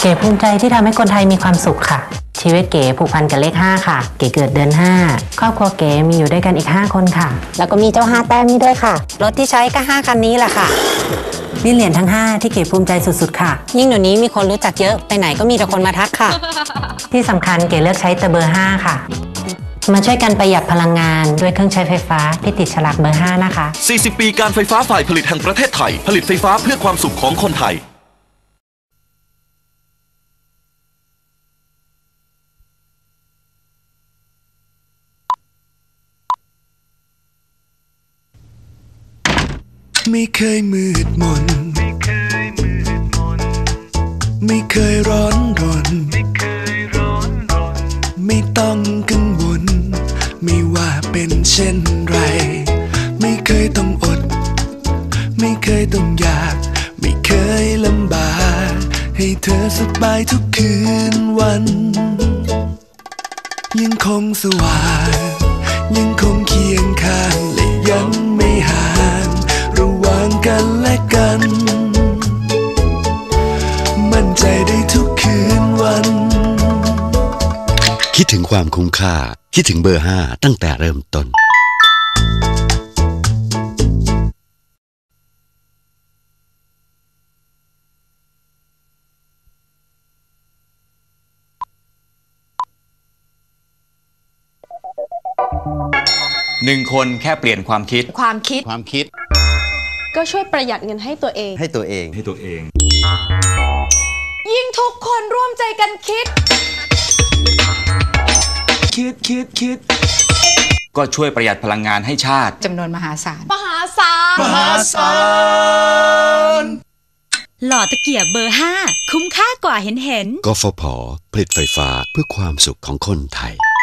ก๋ภูมิใจที่ทำให้คนไทยมีความสุขค่ะชีวิตเก๋ผูกพันกับเลข5ค่ะเก๋เกิดเดือน5ครอบครัวเก๋มีอยู่ด้วยกันอีก5คนค่ะแล้วก็มีเจ้า5แต้มนี้ด้วยค่ะรถที่ใช้ก็5คันนี้แหละค่ะนี่เหรียญทั้ง5ที่เก๋ภูมิใจสุดๆค่ะยิ่งเดี๋ยวนี้มีคนรู้จักเยอะไปไหนก็มีแต่คนมาทักค่ะที่สำคัญเก๋เลือกใช้แต่เบอร์5ค่ะมาช่วยกันประหยัดพลังงานด้วยเครื่องใช้ไฟฟ้าที่ติดฉลากเบอร์5นะคะ 40 ปีการไฟฟ้าฝ่ายผลิตแห่งประเทศไทยผลิตไฟฟ้าเพื่อความสุขของคนไทยไม่เคยมืดมนไม่เคยร้อนรนไม่ต้องกังวลไม่ว่าเป็นเช่นไรไม่เคยต้องอดไม่เคยต้องอยากไม่เคยลำบากให้เธอสบายทุกคืนวันยังคงสว่างยังคงเคียงข้างและยังไม่ห่างระหว่างกันและกันมั่นใจได้ทุกคืนวันคิดถึงความคุ้มค่าคิดถึงเบอร์5ตั้งแต่เริ่มต้น 1 คนแค่เปลี่ยนความคิดก็ช่วยประหยัดเงินให้ตัวเองยิ่งทุกคนร่วมใจกันคิดก็ช่วยประหยัดพลังงานให้ชาติจำนวนมหาศาลหล่อตะเกียบเบอร์5คุ้มค่ากว่าเห็นกฟผ.ผลิตไฟฟ้าเพื่อความสุขของคนไทย